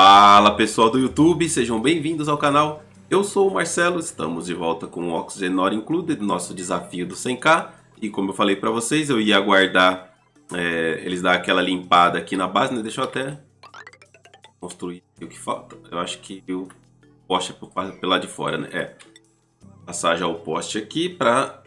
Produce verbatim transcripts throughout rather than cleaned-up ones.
Fala pessoal do YouTube, sejam bem-vindos ao canal. Eu sou o Marcelo, estamos de volta com o Oxygen Not Included, nosso desafio do cem K. E como eu falei pra vocês, eu ia aguardar é, eles dar aquela limpada aqui na base, né? Deixa eu até construir o que falta. Eu acho que o poste é pelo lado de fora, né? É. Passar já o poste aqui pra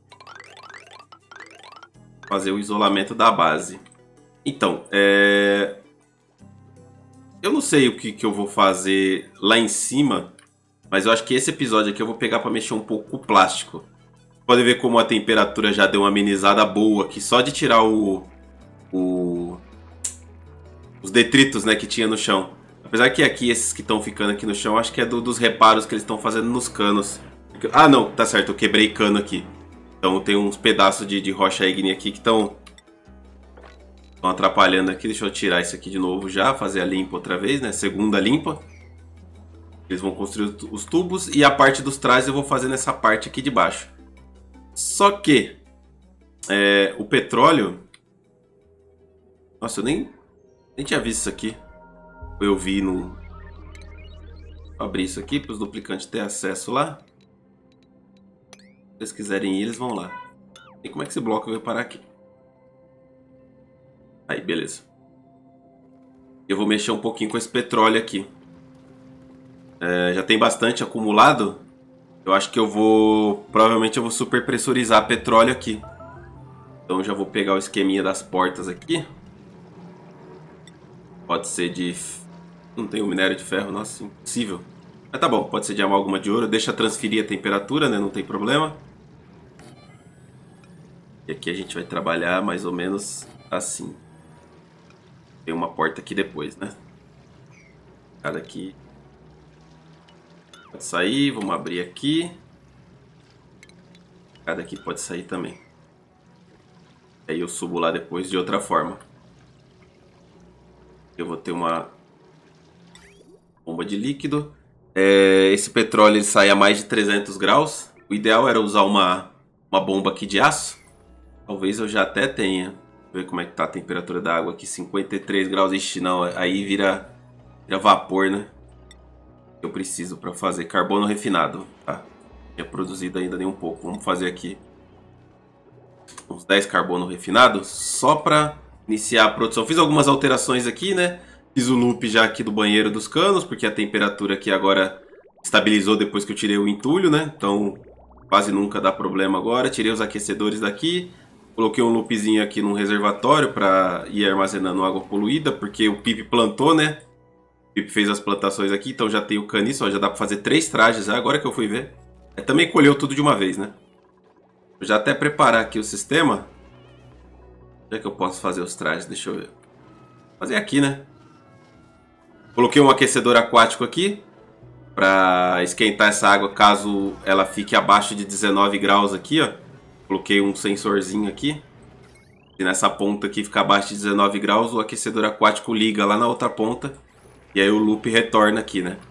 fazer o isolamento da base. Então, é... eu não sei o que, que eu vou fazer lá em cima, mas eu acho que esse episódio aqui eu vou pegar para mexer um pouco com o plástico. Pode ver como a temperatura já deu uma amenizada boa aqui, só de tirar o, o os detritos, né, que tinha no chão. Apesar que aqui, esses que estão ficando aqui no chão, acho que é do, dos reparos que eles estão fazendo nos canos. Ah, não, tá certo, eu quebrei cano aqui. Então tem uns pedaços de, de rocha ígnea aqui que estão... estão atrapalhando aqui. Deixa eu tirar isso aqui de novo já, fazer a limpa outra vez, né? Segunda limpa. Eles vão construir os tubos e a parte dos trás eu vou fazer nessa parte aqui de baixo. Só que é, o petróleo... Nossa, eu nem, nem tinha visto isso aqui. Eu vi no... Vou abrir isso aqui para os duplicantes terem acesso lá. Se eles quiserem ir, eles vão lá. E como é que esse bloco veio parar aqui? Aí, beleza. Eu vou mexer um pouquinho com esse petróleo aqui. É, já tem bastante acumulado. Eu acho que eu vou... Provavelmente eu vou super pressurizar petróleo aqui. Então já vou pegar o esqueminha das portas aqui. Pode ser de... Não tem o minério de ferro, nossa, impossível. Mas tá bom, pode ser de amálgama de ouro. Deixa transferir a temperatura, né? Não tem problema. E aqui a gente vai trabalhar mais ou menos assim. Tem uma porta aqui depois, né? Cada aqui pode sair, vamos abrir aqui. Cada aqui pode sair também. Aí eu subo lá depois de outra forma. Eu vou ter uma bomba de líquido. É, esse petróleo ele sai a mais de trezentos graus. O ideal era usar uma, uma bomba aqui de aço. Talvez eu já até tenha. Ver como é que tá a temperatura da água aqui, cinquenta e três graus. Ixi, não, aí vira, vira vapor, né? Eu preciso para fazer carbono refinado, tá? Não tinha produzido ainda nem um pouco. Vamos fazer aqui uns dez carbono refinado só para iniciar a produção. Fiz algumas alterações aqui, né? Fiz o loop já aqui do banheiro dos canos, porque a temperatura aqui agora estabilizou depois que eu tirei o entulho, né? Então quase nunca dá problema agora. Tirei os aquecedores daqui. Coloquei um loopzinho aqui num reservatório para ir armazenando água poluída, porque o Pipe plantou, né? O Pipe fez as plantações aqui, então já tem o caniço, ó, já dá para fazer três trajes, já, agora que eu fui ver. É, também colheu tudo de uma vez, né? Vou já até preparar aqui o sistema. Já que eu posso fazer os trajes, deixa eu ver. Vou fazer aqui, né? Coloquei um aquecedor aquático aqui para esquentar essa água caso ela fique abaixo de dezenove graus aqui, ó. Coloquei um sensorzinho aqui. E nessa ponta aqui fica abaixo de dezenove graus, o aquecedor aquático liga lá na outra ponta. E aí o loop retorna aqui, né?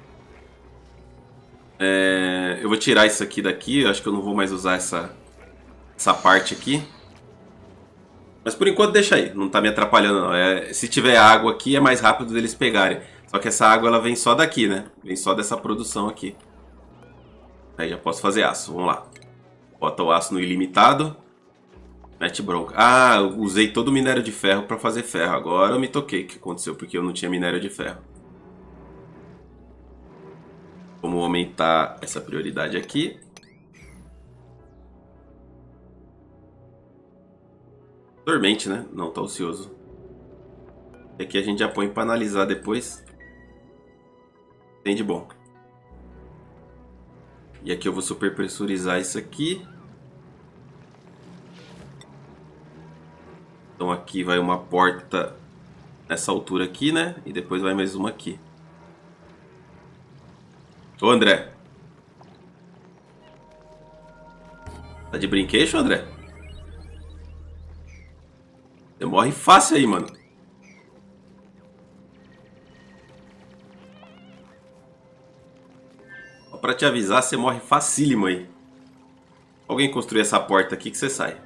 É, eu vou tirar isso aqui daqui. Eu acho que eu não vou mais usar essa, essa parte aqui. Mas por enquanto deixa aí. Não tá me atrapalhando não. É, se tiver água aqui é mais rápido deles pegarem. Só que essa água ela vem só daqui, né? Vem só dessa produção aqui. Aí já posso fazer aço. Vamos lá. Bota o aço no ilimitado. Mete bronca. Ah, eu usei todo o minério de ferro para fazer ferro. Agora eu me toquei o que aconteceu, porque eu não tinha minério de ferro. Vamos aumentar essa prioridade aqui. Dormente, né? Não tá ocioso. E aqui a gente já põe para analisar depois. Tem de bom. E aqui eu vou super pressurizar isso aqui. Então aqui vai uma porta nessa altura aqui, né? E depois vai mais uma aqui. Ô, André. Tá de brinquedo, André? Você morre fácil aí, mano. Só pra te avisar, você morre facílimo aí. Alguém construir essa porta aqui que você sai.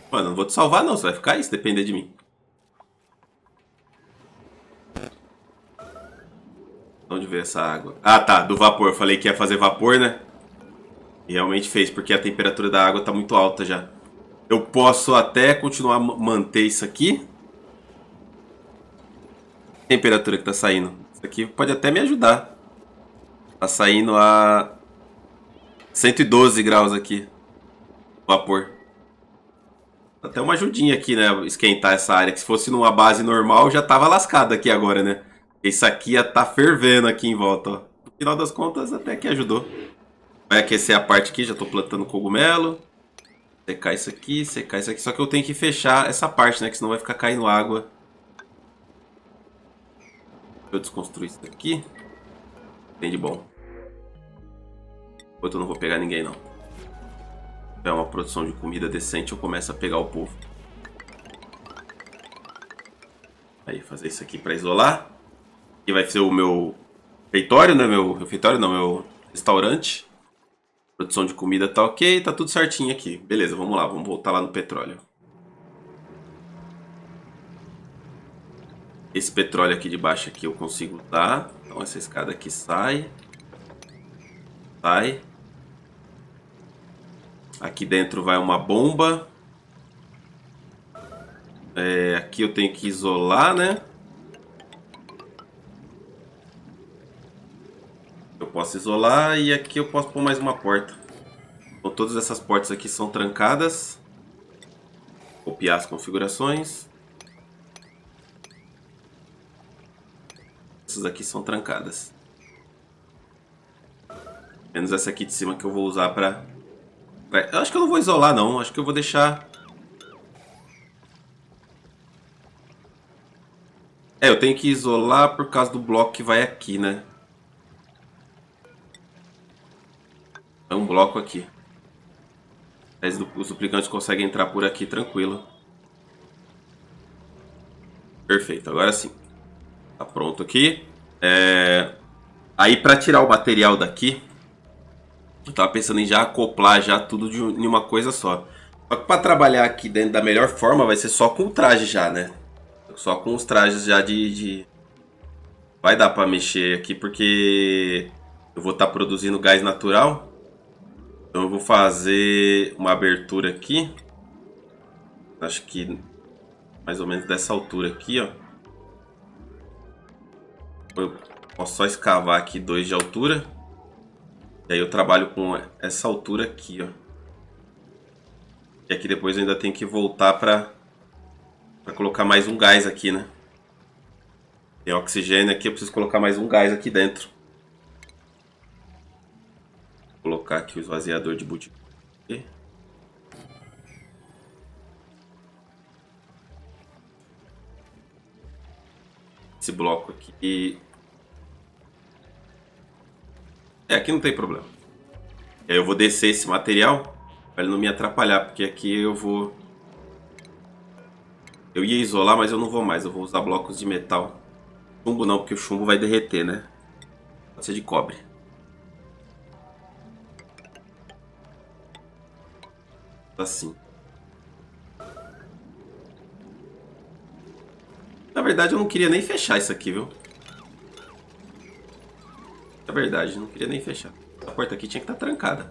Mano, não vou te salvar não, você vai ficar aí se depender de mim. Onde veio essa água? Ah, tá, do vapor. Eu falei que ia fazer vapor, né? E realmente fez, porque a temperatura da água tá muito alta já. Eu posso até continuar a manter isso aqui. A temperatura que tá saindo. Isso aqui pode até me ajudar. Tá saindo a cento e doze graus aqui. Vapor. Até uma ajudinha aqui, né? Esquentar essa área. Que se fosse numa base normal, já tava lascado aqui agora, né? Isso aqui ia tá fervendo aqui em volta, ó. No final das contas, até que ajudou. Vai aquecer a parte aqui, já tô plantando cogumelo. Secar isso aqui, secar isso aqui. Só que eu tenho que fechar essa parte, né? Que senão vai ficar caindo água. Deixa eu desconstruir isso aqui. Tem de bom. Enquanto eu não vou pegar ninguém, não. Se tiver uma produção de comida decente, eu começo a pegar o povo. Aí, fazer isso aqui pra isolar. Aqui vai ser o meu refeitório, né? Meu refeitório não, meu restaurante. Produção de comida tá ok, tá tudo certinho aqui. Beleza, vamos lá, vamos voltar lá no petróleo. Esse petróleo aqui de baixo aqui eu consigo usar. Então essa escada aqui sai. Sai. Aqui dentro vai uma bomba. É, aqui eu tenho que isolar, né? Eu posso isolar e aqui eu posso pôr mais uma porta. Então todas essas portas aqui são trancadas. Copiar as configurações. Essas aqui são trancadas. Menos essa aqui de cima que eu vou usar pra... Eu acho que eu não vou isolar não, acho que eu vou deixar... É, eu tenho que isolar por causa do bloco que vai aqui, né? É um bloco aqui. Os duplicantes conseguem entrar por aqui tranquilo. Perfeito, agora sim. Tá pronto aqui. É... Aí pra tirar o material daqui, eu tava pensando em já acoplar já tudo de uma coisa só. Só que pra trabalhar aqui dentro da melhor forma vai ser só com o traje já, né? Só com os trajes já de... de... Vai dar pra mexer aqui porque eu vou estar tá produzindo gás natural. Então eu vou fazer uma abertura aqui. Acho que mais ou menos dessa altura aqui, ó. Eu posso só escavar aqui dois de altura. E aí eu trabalho com essa altura aqui, ó. E aqui depois eu ainda tenho que voltar para para colocar mais um gás aqui, né? Tem oxigênio aqui, eu preciso colocar mais um gás aqui dentro. Vou colocar aqui o esvaziador de botijão. Esse bloco aqui. É, aqui não tem problema. E aí eu vou descer esse material para ele não me atrapalhar, porque aqui eu vou... Eu ia isolar, mas eu não vou mais. Eu vou usar blocos de metal. Chumbo não, porque o chumbo vai derreter, né? Pode ser de cobre. Assim. Na verdade, eu não queria nem fechar isso aqui, viu? Na verdade, eu não queria nem fechar. A porta aqui tinha que estar trancada.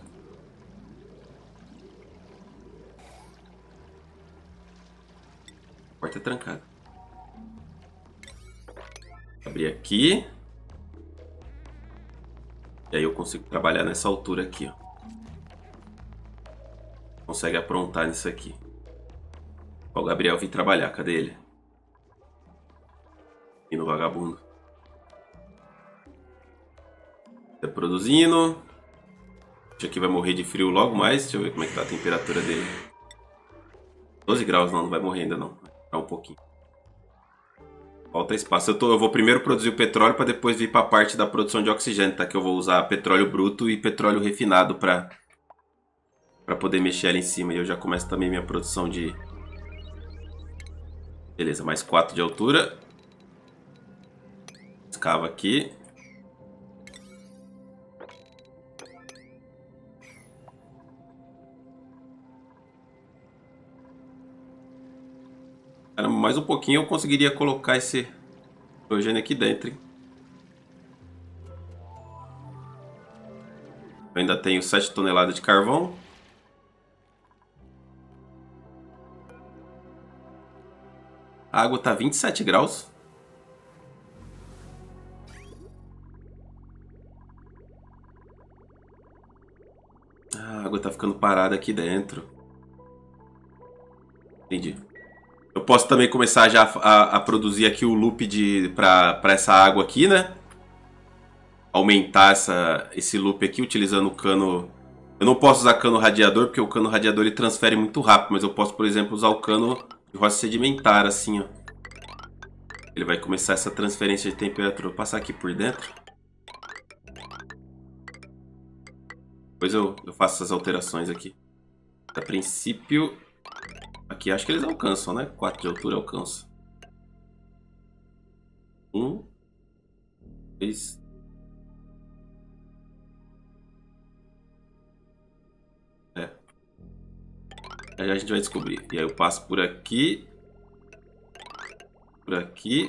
A porta é trancada. Abrir aqui. E aí eu consigo trabalhar nessa altura aqui, ó. Consegue aprontar nisso aqui. Ó, o Gabriel vir trabalhar, cadê ele? E no vagabundo. Tá produzindo. Isso aqui vai morrer de frio logo mais. Deixa eu ver como é que tá a temperatura dele. doze graus, não, não vai morrer ainda não. Vai ficar um pouquinho. Falta espaço. Eu, tô, eu vou primeiro produzir o petróleo para depois vir para a parte da produção de oxigênio, tá? Que eu vou usar petróleo bruto e petróleo refinado para para poder mexer ali em cima. E eu já começo também minha produção de... Beleza, mais quatro de altura. Escava aqui. Cara, mais um pouquinho eu conseguiria colocar esse hidrogênio aqui dentro, hein? Eu ainda tenho sete toneladas de carvão. A água tá vinte e sete graus. A água tá ficando parada aqui dentro. Entendi. Eu posso também começar já a, a produzir aqui o loop de para essa água aqui, né? Aumentar essa, esse loop aqui utilizando o cano. Eu não posso usar cano radiador, porque o cano radiador ele transfere muito rápido. Mas eu posso, por exemplo, usar o cano de rocha sedimentar, assim, ó. Ele vai começar essa transferência de temperatura. Vou passar aqui por dentro. Depois eu, eu faço essas alterações aqui. A princípio... Aqui acho que eles alcançam, né? quatro de altura alcança. Um. Dois. É. Aí a gente vai descobrir. E aí eu passo por aqui. Por aqui.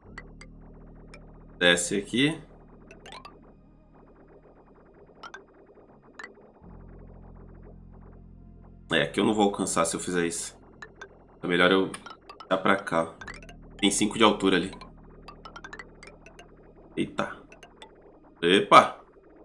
Desce aqui. É, aqui eu não vou alcançar se eu fizer isso. É melhor eu dar pra cá. Tem cinco de altura ali. Eita. Epa.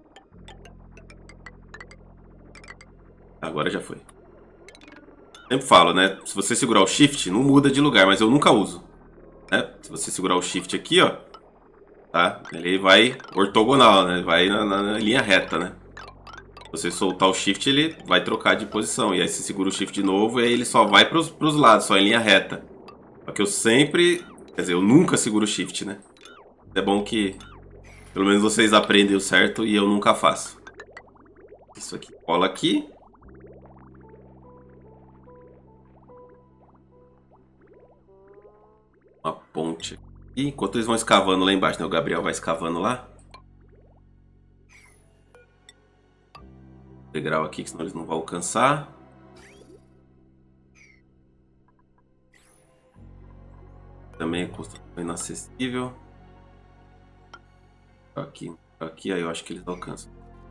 Agora já foi. Sempre falo, né? Se você segurar o Shift, não muda de lugar, mas eu nunca uso. Né? Se você segurar o Shift aqui, ó. Tá? Ele vai ortogonal, né? Vai na, na linha reta, né? Se você soltar o Shift, ele vai trocar de posição. E aí você segura o Shift de novo e aí ele só vai pros, pros lados, só em linha reta. Só que eu sempre... Quer dizer, eu nunca seguro o Shift, né? É bom que pelo menos vocês aprendem o certo e eu nunca faço. Isso aqui cola aqui. Uma ponte aqui. Enquanto eles vão escavando lá embaixo, né? O Gabriel vai escavando lá. Degrau aqui, que senão eles não vão alcançar. Também é construção inacessível. Aqui, aqui, aí eu acho que eles alcançam.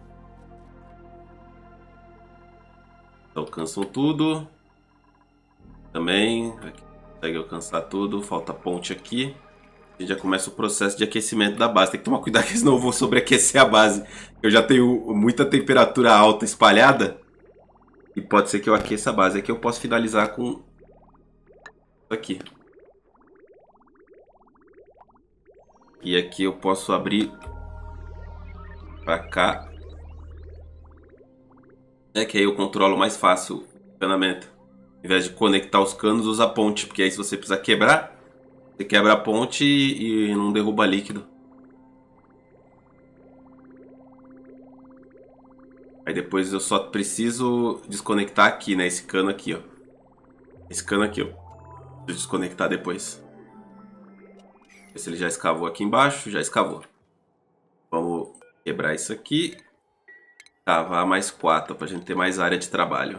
Alcançam tudo. Também, aqui consegue alcançar tudo. Falta ponte aqui. A gente já começa o processo de aquecimento da base. Tem que tomar cuidado, que senão eu vou sobreaquecer a base. Eu já tenho muita temperatura alta espalhada. E pode ser que eu aqueça a base. Aqui eu posso finalizar com isso aqui. E aqui eu posso abrir pra cá. É que aí eu controlo mais fácil o encanamento. Ao invés de conectar os canos, usa a ponte. Porque aí se você precisar quebrar, você quebra a ponte e não derruba líquido. Aí depois eu só preciso desconectar aqui, né? Esse cano aqui, ó. Esse cano aqui, ó. Preciso desconectar depois. Ver se ele já escavou aqui embaixo. Já escavou. Vamos quebrar isso aqui. Cavar mais quatro pra gente ter mais área de trabalho.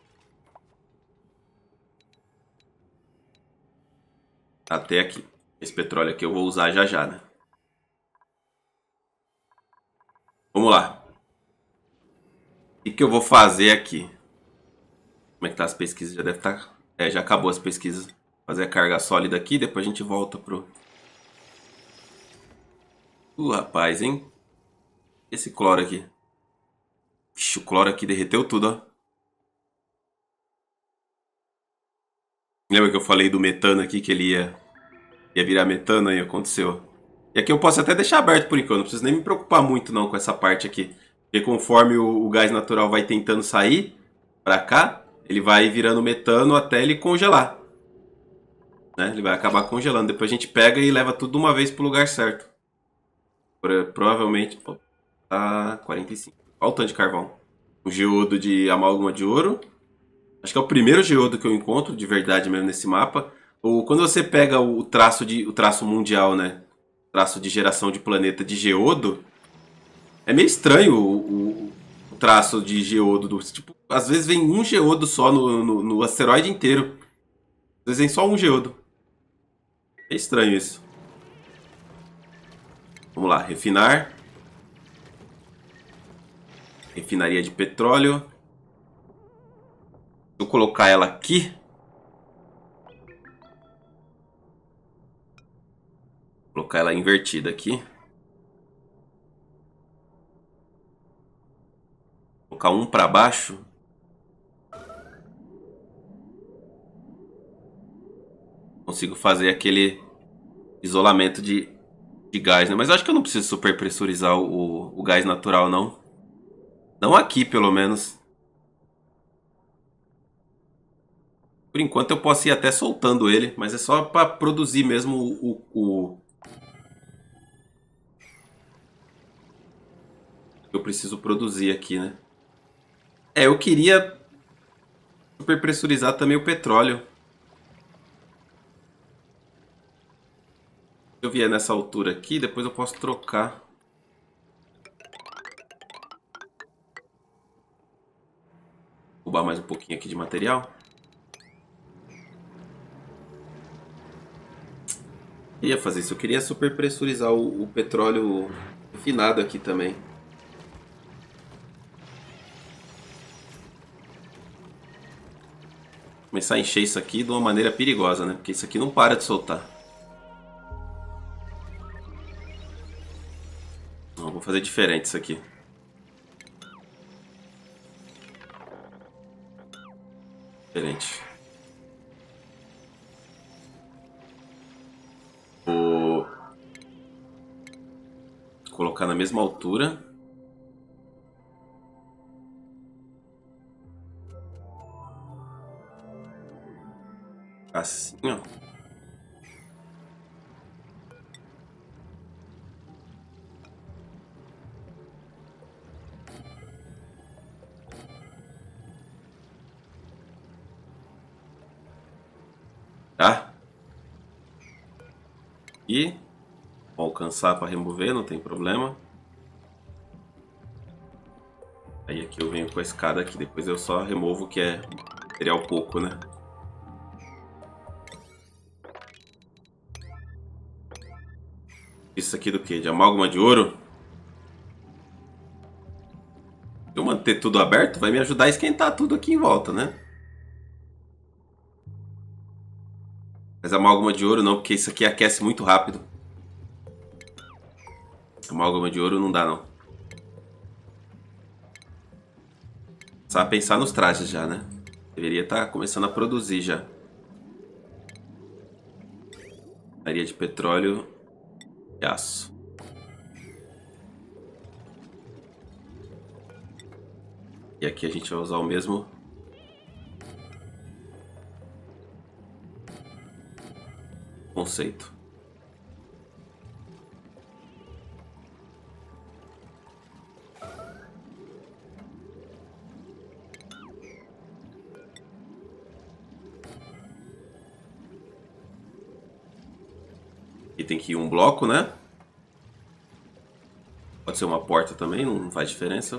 Até aqui. Esse petróleo aqui eu vou usar já já, né? Vamos lá. O que, que eu vou fazer aqui? Como é que tá as pesquisas? Já deve estar... É, já acabou as pesquisas. Fazer a carga sólida aqui, depois a gente volta pro... Uh, rapaz, hein? Esse cloro aqui. Ixi, o cloro aqui derreteu tudo, ó. Lembra que eu falei do metano aqui, que ele ia, ia virar metano, aí aconteceu. E aqui eu posso até deixar aberto por enquanto, não preciso nem me preocupar muito não com essa parte aqui. Porque conforme o, o gás natural vai tentando sair pra cá, ele vai virando metano até ele congelar. Né? Ele vai acabar congelando. Depois a gente pega e leva tudo de uma vez pro lugar certo. Provavelmente... Ó, tá quarenta e cinco. Olha o tanto de carvão. Um geodo de amálgama de ouro. Acho que é o primeiro geodo que eu encontro, de verdade mesmo, nesse mapa. Ou quando você pega o traço, de, o traço mundial, né? O traço de geração de planeta de geodo. É meio estranho o, o, o traço de geodo. Do, tipo, às vezes vem um geodo só no, no, no asteroide inteiro. Às vezes vem só um geodo. É estranho isso. Vamos lá, refinar. Refinaria de petróleo. Vou colocar ela aqui. Vou colocar ela invertida aqui. Vou colocar um para baixo. Consigo fazer aquele isolamento de, de gás, né? Mas eu acho que eu não preciso superpressurizar o, o gás natural, não. Não aqui, pelo menos. Por enquanto eu posso ir até soltando ele, mas é só para produzir mesmo o, o, o que eu preciso produzir aqui, né? É, eu queria superpressurizar também o petróleo. Se eu vier nessa altura aqui, depois eu posso trocar. Roubar mais um pouquinho aqui de material. Eu ia fazer isso, eu queria superpressurizar o, o petróleo refinado aqui também. Começar a encher isso aqui de uma maneira perigosa, né? Porque isso aqui não para de soltar. Não, vou fazer diferente isso aqui. Diferente. Vou colocar na mesma altura. Assim, ó. Tá? E vou alcançar para remover, não tem problema. Aí aqui eu venho com a escada aqui, depois eu só removo, que é material pouco, né? Isso aqui do que? De amálgama de ouro? Se eu manter tudo aberto, vai me ajudar a esquentar tudo aqui em volta, né? Mas amálgama de ouro não, porque isso aqui aquece muito rápido. Amálgama de ouro não dá, não. Só pensar nos trajes já, né? Deveria estar começando a produzir já. Areia de petróleo e aço. E aqui a gente vai usar o mesmo conceito. E tem que ir um bloco, né? Pode ser uma porta também, não faz diferença.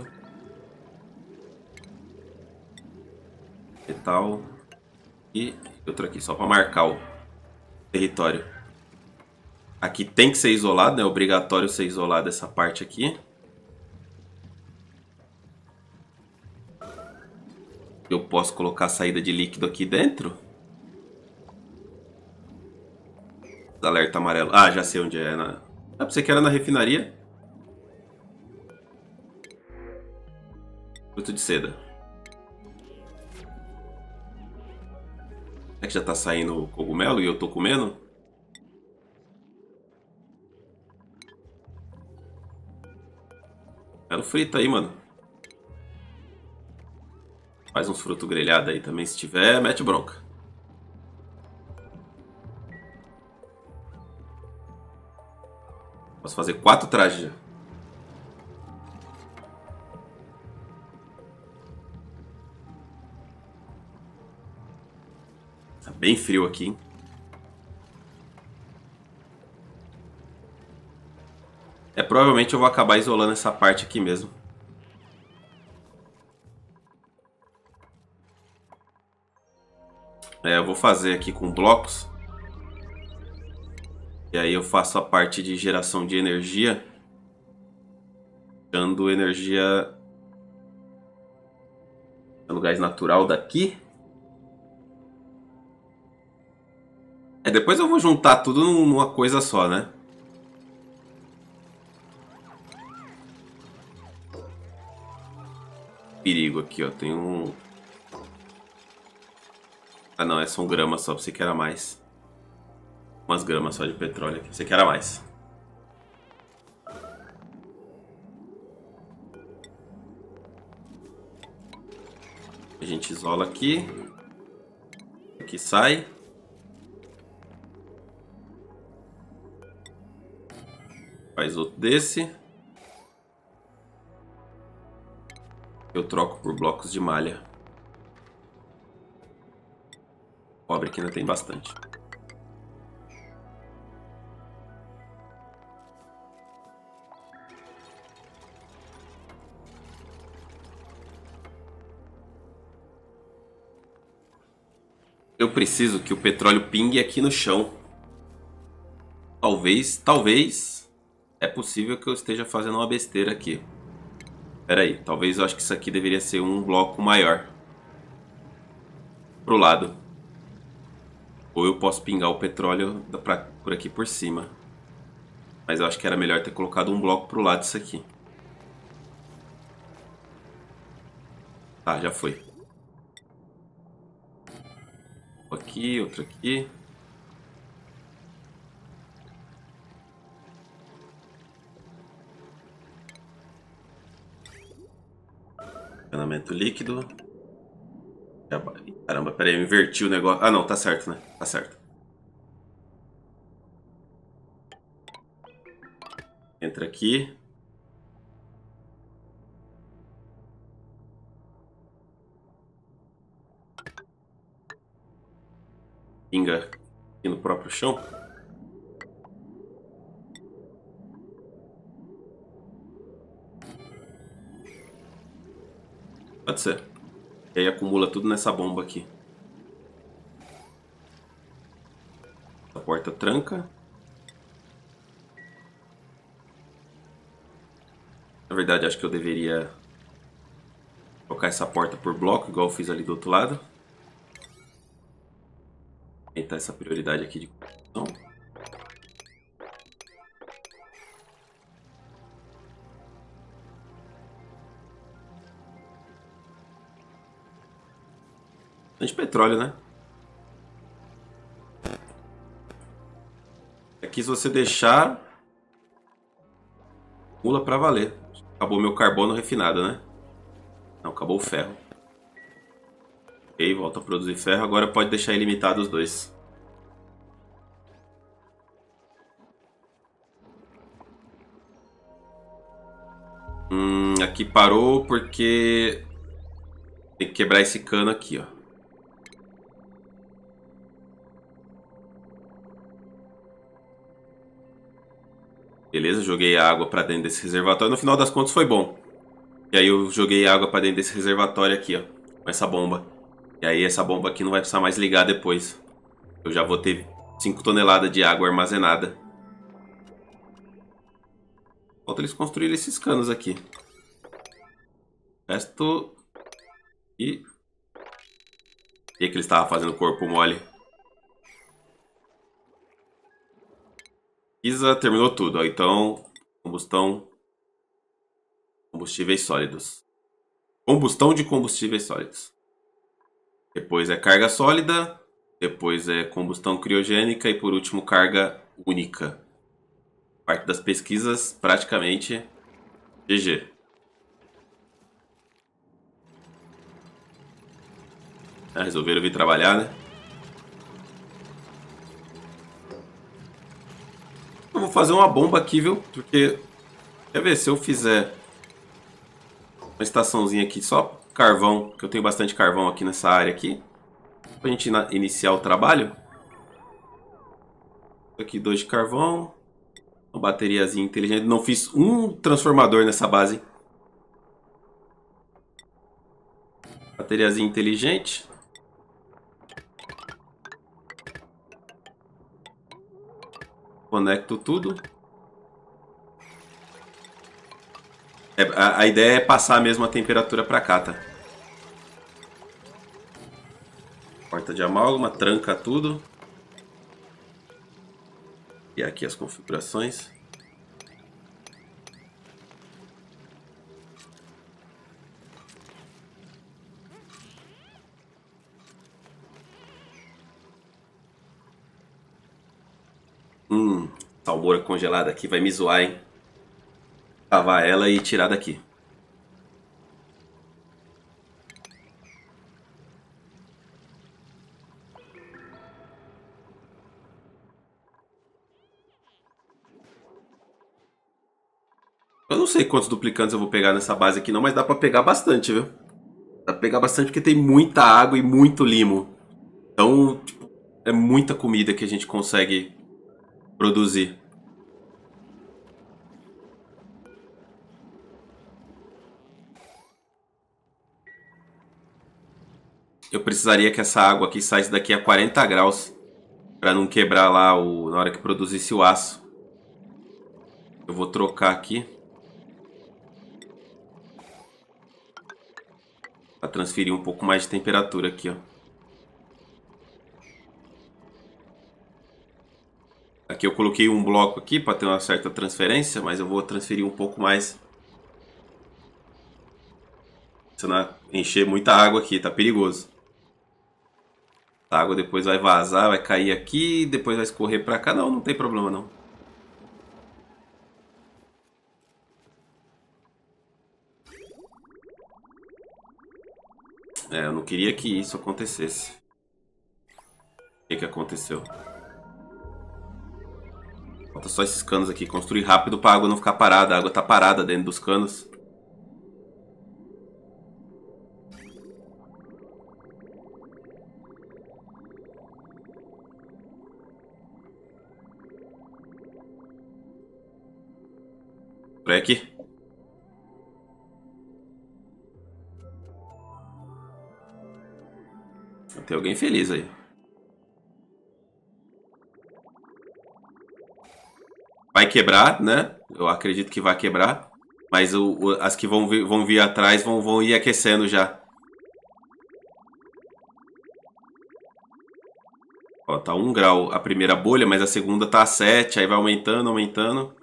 Metal. E outro aqui, só para marcar o território. Aqui tem que ser isolado, né? É obrigatório ser isolado essa parte aqui. Eu posso colocar a saída de líquido aqui dentro. Alerta amarelo. Ah, já sei onde é. Na... Ah, pensei que era na refinaria. Fruto de seda. É que já tá saindo o cogumelo e eu tô comendo? Quero frito aí, mano. Faz uns frutos grelhados aí também, se tiver, mete bronca. Posso fazer quatro trajes já. Tá bem frio aqui, hein? É, provavelmente eu vou acabar isolando essa parte aqui mesmo. É, eu vou fazer aqui com blocos. E aí eu faço a parte de geração de energia, dando energia no gás natural daqui. É, depois eu vou juntar tudo numa coisa só, né? Perigo aqui, ó. Tem um... Ah, não. É só um grama só. Pra você que era mais. Umas gramas só de petróleo aqui. Você que era mais. A gente isola aqui. Aqui sai. Faz outro desse. Eu troco por blocos de malha. Cobre aqui ainda tem bastante. Eu preciso que o petróleo pingue aqui no chão. Talvez, talvez... É possível que eu esteja fazendo uma besteira aqui. Pera aí, talvez eu acho que isso aqui deveria ser um bloco maior. Pro lado. Ou eu posso pingar o petróleo pra, por aqui por cima. Mas eu acho que era melhor ter colocado um bloco pro lado disso aqui. Tá, já foi. Aqui, outro aqui. Encanamento líquido. Caramba, peraí, eu inverti o negócio. Ah, não, tá certo, né? Tá certo. Entra aqui. Pinga aqui no próprio chão. Pode ser. E aí acumula tudo nessa bomba aqui. A porta tranca. Na verdade, acho que eu deveria colocar essa porta por bloco, igual eu fiz ali do outro lado. Aumentar essa prioridade aqui de construção. Bastante petróleo, né? Aqui, se você deixar, pula pra valer. Acabou meu carbono refinado, né? Não, acabou o ferro. Ok, volta a produzir ferro. Agora pode deixar ilimitado os dois. Hum, aqui parou porque tem que quebrar esse cano aqui, ó. Beleza, joguei a água pra dentro desse reservatório. No final das contas foi bom. E aí eu joguei água pra dentro desse reservatório aqui, ó. Com essa bomba. E aí essa bomba aqui não vai precisar mais ligar depois. Eu já vou ter cinco toneladas de água armazenada. Falta eles construírem esses canos aqui. O resto... E... O que que eles estavam fazendo corpo mole? Isa terminou tudo, ó. Então, combustão... Combustíveis sólidos. Combustão de combustíveis sólidos. Depois é carga sólida. Depois é combustão criogênica. E por último, carga única. Parte das pesquisas, praticamente G G. Ah, resolveram vir trabalhar, né? Eu vou fazer uma bomba aqui, viu? Porque, quer ver, se eu fizer uma estaçãozinha aqui, só carvão, que eu tenho bastante carvão aqui nessa área aqui, pra gente iniciar o trabalho. Aqui dois de carvão, uma bateriazinha inteligente. Não fiz um transformador nessa base. Bateriazinha inteligente. Conecto tudo. É, a, a ideia é passar mesmo a temperatura para cá, tá? Porta de amálgama, tranca tudo. E aqui as configurações. Hum, salmoura congelada aqui vai me zoar, hein? Cavar ela e tirar daqui. Eu não sei quantos duplicantes eu vou pegar nessa base aqui não, mas dá pra pegar bastante, viu? Dá pra pegar bastante porque tem muita água e muito limo. Então, tipo, é muita comida que a gente consegue produzir. Eu precisaria que essa água aqui saísse daqui a quarenta graus para não quebrar lá o, na hora que produzisse o aço. Eu vou trocar aqui para transferir um pouco mais de temperatura aqui, ó. Aqui eu coloquei um bloco aqui para ter uma certa transferência, mas eu vou transferir um pouco mais. Senão encher muita água aqui, tá perigoso. A água depois vai vazar, vai cair aqui, depois vai escorrer para cá. Não, não tem problema não. É, eu não queria que isso acontecesse. O que que aconteceu? Falta só esses canos aqui. Construir rápido para a água não ficar parada. A água tá parada dentro dos canos. Por aqui. Tem alguém feliz aí. Vai quebrar, né? Eu acredito que vai quebrar. Mas o, o, as que vão vir, vão vir atrás vão, vão ir aquecendo já. Ó, tá um grau a primeira bolha, mas a segunda tá a sete. Aí vai aumentando, aumentando.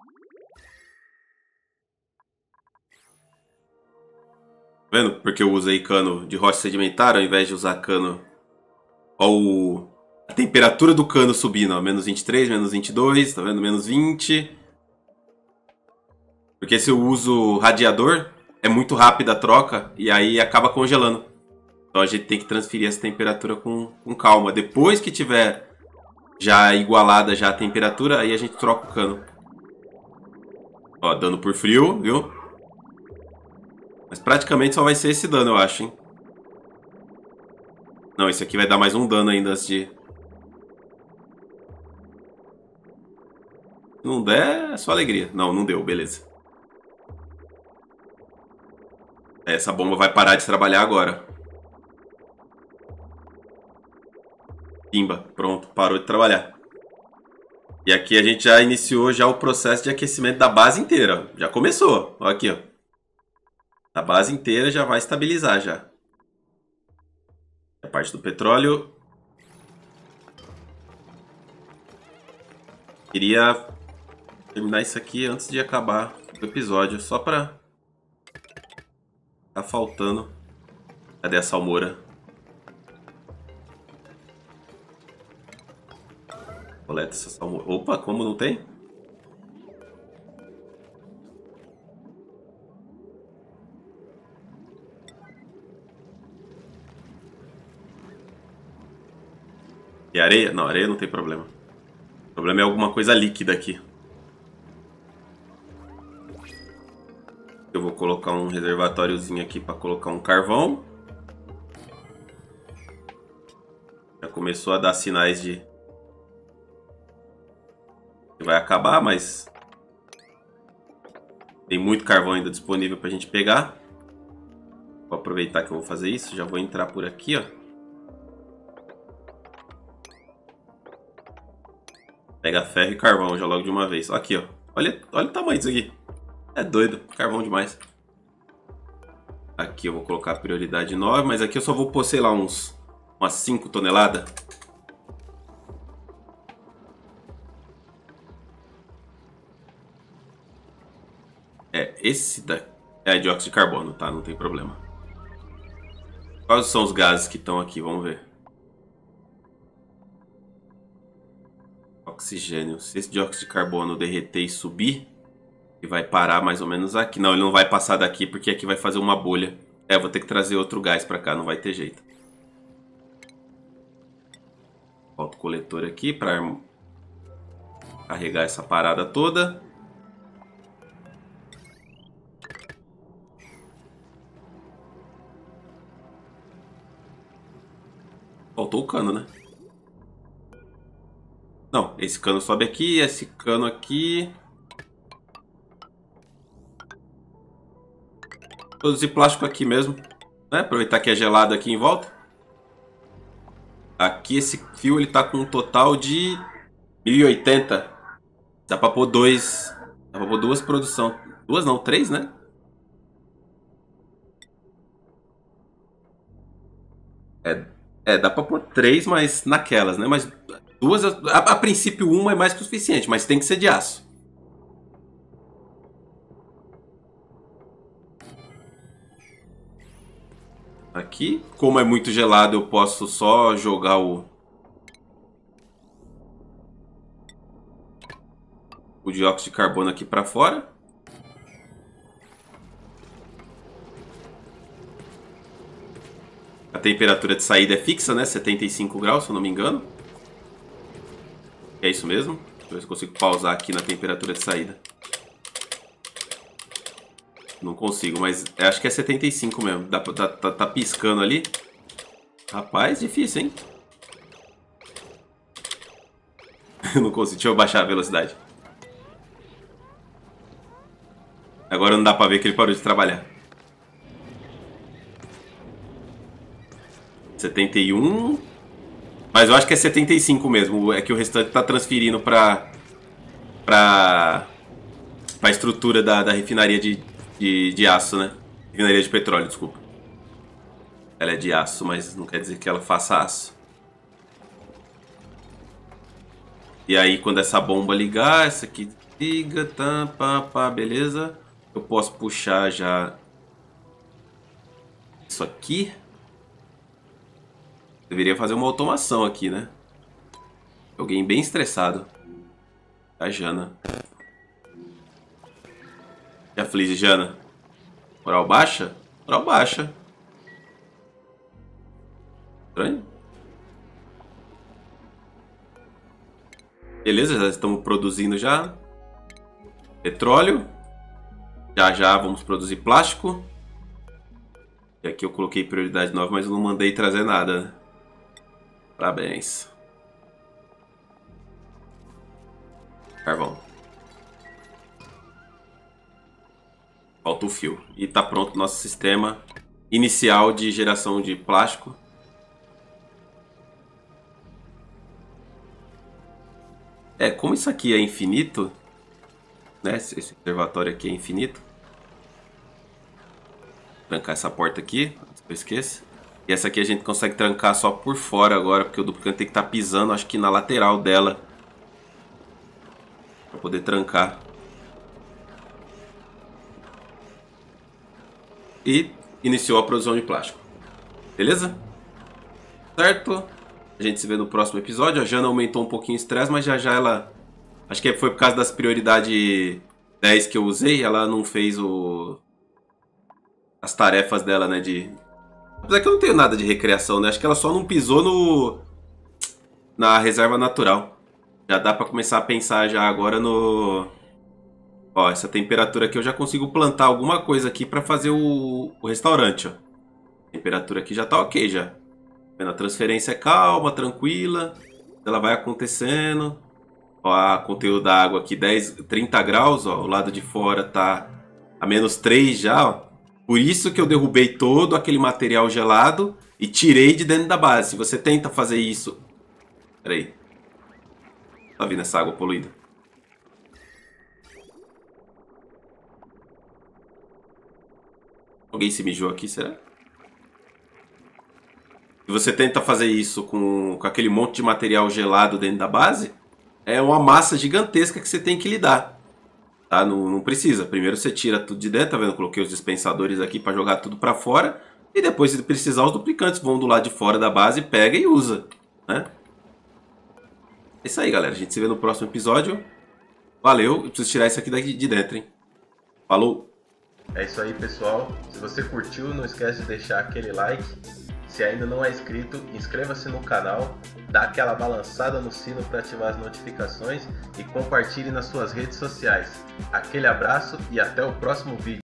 Tá vendo? Porque eu usei cano de rocha sedimentar ao invés de usar cano. Ó, o... a temperatura do cano subindo, ó. Menos vinte e três, menos vinte e dois, tá vendo? Menos vinte. Porque se eu uso radiador, é muito rápida a troca e aí acaba congelando. Então a gente tem que transferir essa temperatura com, com calma. Depois que tiver já igualada já a temperatura, aí a gente troca o cano. Ó, dano por frio, viu? Mas praticamente só vai ser esse dano, eu acho, hein? Não, esse aqui vai dar mais um dano ainda antes de... Se não der, é só alegria. Não, não deu, beleza. Essa bomba vai parar de trabalhar agora. Pimba, pronto, parou de trabalhar. E aqui a gente já iniciou já o processo de aquecimento da base inteira. Já começou, ó aqui, ó. A base inteira já vai estabilizar já. A parte do petróleo. Queria terminar isso aqui antes de acabar o episódio, só pra... Tá faltando. Cadê a salmoura? Coleta essa salmoura. Opa, como não tem? E areia? Não, areia não tem problema. O problema é alguma coisa líquida aqui. Eu vou colocar um reservatóriozinho aqui para colocar um carvão. Já começou a dar sinais de que vai acabar, mas tem muito carvão ainda disponível para a gente pegar. Vou aproveitar que eu vou fazer isso. Já vou entrar por aqui, ó. Pega ferro e carvão já logo de uma vez. Aqui, ó. Olha, olha o tamanho disso aqui. É doido. Carvão demais. Aqui eu vou colocar a prioridade nove, mas aqui eu só vou pôr, sei lá, uns umas cinco toneladas. É, esse daqui é dióxido de carbono, tá? Não tem problema. Quais são os gases que estão aqui? Vamos ver. Oxigênio. Se esse dióxido de carbono derreter e subir, ele vai parar mais ou menos aqui. Não, ele não vai passar daqui porque aqui vai fazer uma bolha. É, eu vou ter que trazer outro gás pra cá, não vai ter jeito. Falta o coletor aqui pra carregar essa parada toda. Faltou o cano, né? Não, esse cano sobe aqui, esse cano aqui. Produzir plástico aqui mesmo, né? Aproveitar que é gelado aqui em volta. Aqui esse fio ele tá com um total de mil e oitenta. Dá pra pôr dois. Dá pra pôr duas produções. Duas não, três, né? É, é, dá pra pôr três, mas naquelas, né? Mas duas, a, a princípio uma é mais que o suficiente, mas tem que ser de aço. Aqui, como é muito gelado, eu posso só jogar o o dióxido de carbono aqui para fora. A temperatura de saída é fixa, né? setenta e cinco graus, se eu não me engano. É isso mesmo. Deixa eu ver se eu consigo pausar aqui na temperatura de saída. Não consigo, mas acho que é setenta e cinco mesmo. Dá, tá, tá, tá piscando ali. Rapaz, difícil, hein? Não consigo. Deixa eu baixar a velocidade. Agora não dá pra ver que ele parou de trabalhar. setenta e um. Mas eu acho que é setenta e cinco mesmo. É que o restante tá transferindo pra... Pra... Pra estrutura da, da refinaria de, de, de aço, né? Refinaria de petróleo, desculpa. Ela é de aço, mas não quer dizer que ela faça aço. E aí, quando essa bomba ligar, essa aqui liga, tá, pá, pá, beleza. Eu posso puxar já isso aqui. Deveria fazer uma automação aqui, né? Alguém bem estressado. A Jana. Que aflige, Jana. Moral baixa? Moral baixa. Estranho. Beleza, já estamos produzindo já. Petróleo. Já já vamos produzir plástico. E aqui eu coloquei prioridade nove, mas eu não mandei trazer nada, né? Parabéns. Carvão. Falta o fio. E tá pronto o nosso sistema inicial de geração de plástico. É, como isso aqui é infinito, né? Esse reservatório aqui é infinito. Vou trancar essa porta aqui, antes que eu esqueça. E essa aqui a gente consegue trancar só por fora agora, porque o duplicante tem que estar pisando, acho que na lateral dela, para poder trancar. E iniciou a produção de plástico. Beleza? Certo? A gente se vê no próximo episódio. A Jana aumentou um pouquinho o estresse, mas já já ela... Acho que foi por causa das prioridades dez que eu usei, ela não fez o... as tarefas dela, né, de... Apesar que eu não tenho nada de recreação, né? Acho que ela só não pisou no... na reserva natural. Já dá pra começar a pensar já agora no... Ó, essa temperatura aqui eu já consigo plantar alguma coisa aqui pra fazer o, o restaurante, ó. A temperatura aqui já tá ok, já. A transferência é calma, tranquila. Ela vai acontecendo. Ó, a conteúdo da água aqui, dez, trinta graus, ó. O lado de fora tá a menos três já, ó. Por isso que eu derrubei todo aquele material gelado e tirei de dentro da base. Se você tenta fazer isso... Pera aí. Tá vindo essa água poluída. Alguém se mijou aqui, será? E você tenta fazer isso com, com aquele monte de material gelado dentro da base, é uma massa gigantesca que você tem que lidar. Tá? Não, não precisa. Primeiro você tira tudo de dentro, tá vendo? Coloquei os dispensadores aqui para jogar tudo para fora. E depois, se precisar, os duplicantes vão do lado de fora da base, pega e usa. Né? É isso aí, galera. A gente se vê no próximo episódio. Valeu. Eu preciso tirar isso aqui daqui de dentro, hein? Falou! É isso aí, pessoal. Se você curtiu, não esquece de deixar aquele like. Se ainda não é inscrito, inscreva-se no canal, dá aquela balançada no sino para ativar as notificações e compartilhe nas suas redes sociais. Aquele abraço e até o próximo vídeo.